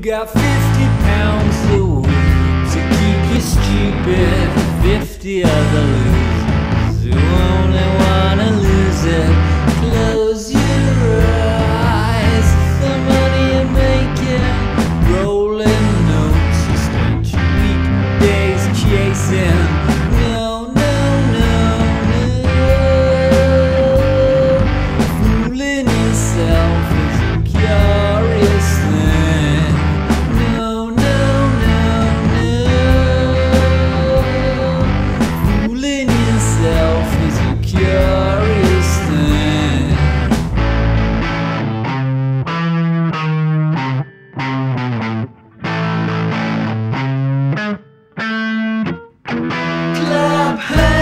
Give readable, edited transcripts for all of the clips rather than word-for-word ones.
got 50 pounds a week to keep you stupid. 50 other losers who only wanna lose it. Close your eyes. The money you're making, rolling notes you spent your weekdays chasing. No, no, no, no. Fooling yourself is a curious thing. No, no, no, no. Fooling yourself is a curious thing. Clap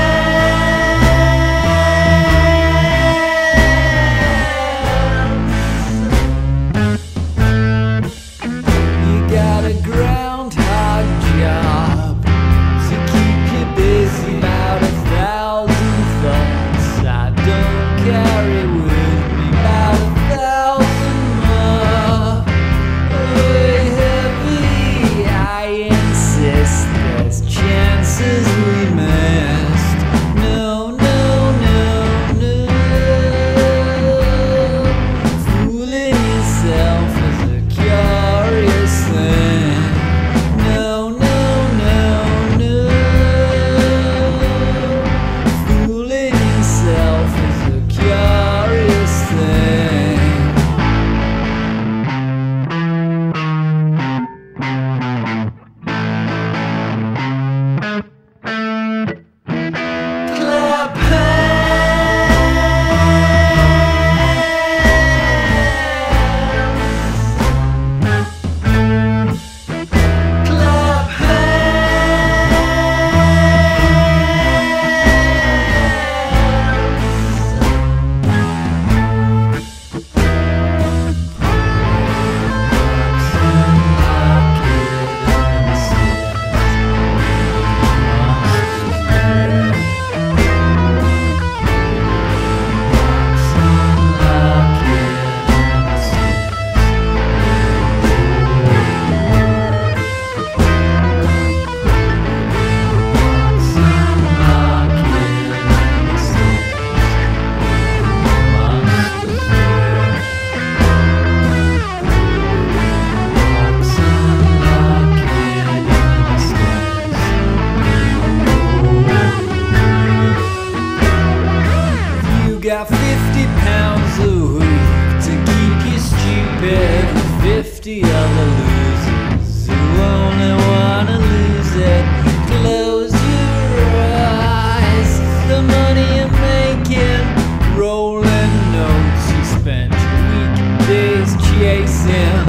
hands. You got a groundhog job to keep you busy. About 1,000 thoughts I don't carry with me. About 1,000 more. Way heavy, I insist. There's chances we missed. No, no, no, no. Fooling yourself is a curious thing. No, no, no, no. Fooling yourself is a curious thing. Clap hands. Clap Got 50 pounds a week to keep you stupid. 50 other losers who only wanna lose it. Close your eyes. The money you're making, rolling notes you spent your weekdays chasing.